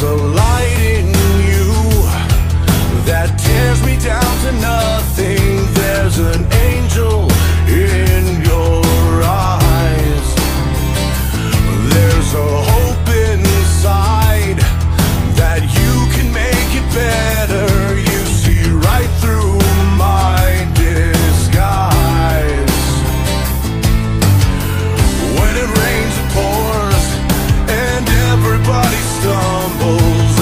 There's a light in you that tears me down to nothing. There's an angel in your eyes. There's a hope inside that you can make it better. You see right through my disguise. When it rains, it pours, and everybody stumbles.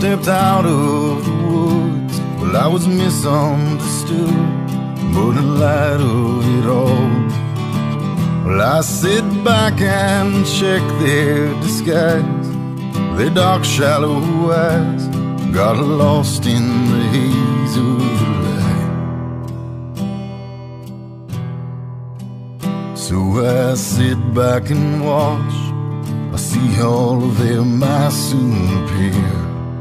stepped out of the woods. Well, I was misunderstood, but in light of it all, well, I sit back and check their disguise. Their dark, shallow eyes got lost in the haze of the light. So I sit back and watch. I see all of them I soon appear.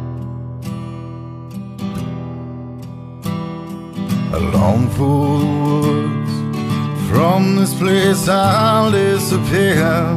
I long for the woods. From this place I'll disappear.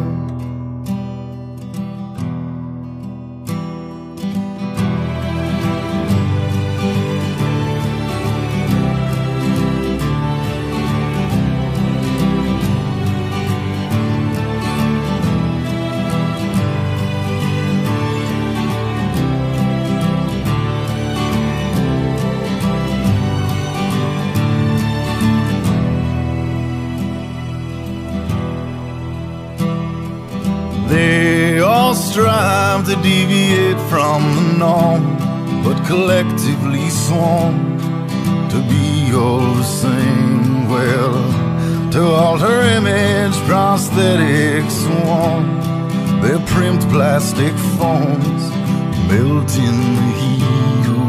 They all strive to deviate from the norm, but collectively swarm to be all the same. Well, to alter image, prosthetics swarm. Their primed plastic forms melt in the heat